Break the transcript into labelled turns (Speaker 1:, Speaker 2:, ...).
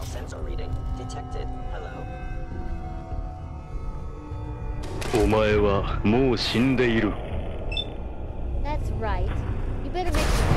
Speaker 1: sensor reading detected. Hello.
Speaker 2: お前はもう死んでいる。
Speaker 3: That's right. You better make